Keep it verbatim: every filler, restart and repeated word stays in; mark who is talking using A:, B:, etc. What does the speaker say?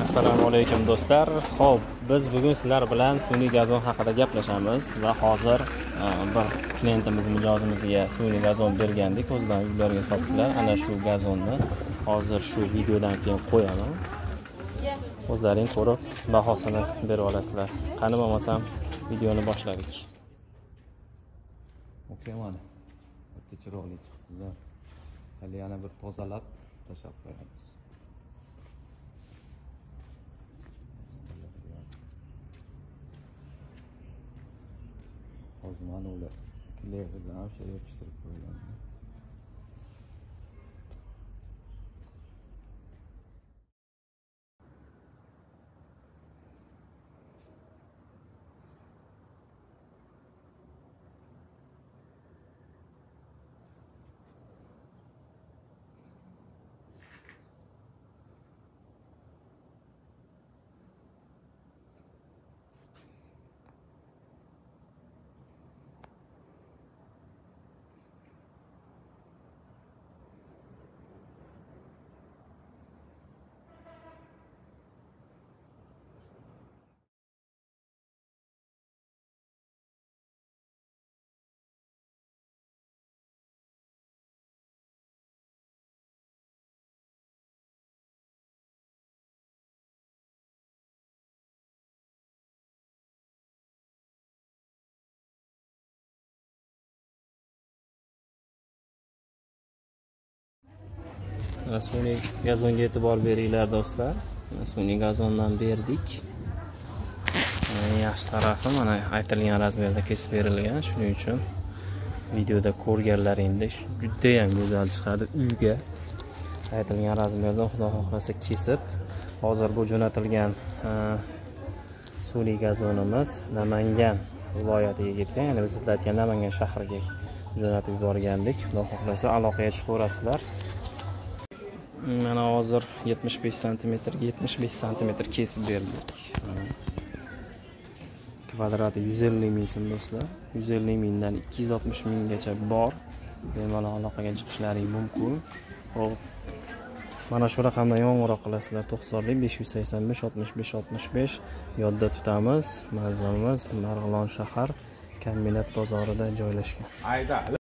A: Assalomu alaykum do'stlar. Xo'p, biz bugun sizlar bilan sun'iy gazon haqida gaplashamiz va hozir bir klientimiz mijozimizga sun'iy gazon bergandik, o'zlari uylariga sotdilar. Ana shu gazonni hozir shu videodan keyin qo'yaman. O'zlaring ko'rib bahosini berib olasizlar. Qani bo'lmasam videoni boshladik.
B: Okey, mana. Bitta chiroqli chiqdi. Hali yana bir tozalab tashlab qo'yamiz. Hozir mana ular klier bilan o'sha yopishtirib qo'yilgan.
A: Sun'iy gazonga e'tibor beringlar do'stlar. Sun'iy gazondan berdik. Yaxshi tarafi mana aytilgan razmerda kesib berilgan. Shuning uchun videoda ko'rganlaringizdek juda ham go'zal chiqadi. Uyga aytilgan razmerda xudo xohlasa kesib, hozir bu jo'natilgan sun'iy gazonimiz Namangan viloyatiga ketgan. Ya'ni biz aytgan Namangan shahriga jo'natib yuborgandik. Xudo xohlasa aloqaga chiqaverasizlar. Mana hozir yetmish besh santimetr ga yetmish besh santimetr kesib berdik. Kvadrati yuz ellik ming so'm do'stlar. yuz ellik mingdan ikki yuz oltmish minggacha bor. Bemalol aloqaga chiqishlaring mumkin. Xo'p. Mana shu raqamdan qo'ng'iroq qilasizlar. to'qsonlik besh yuz sakson besh oltmish besh oltmish besh yodda tutamiz. Manzilimiz Marg'ilon shahar Kombinat bozorida joylashgan.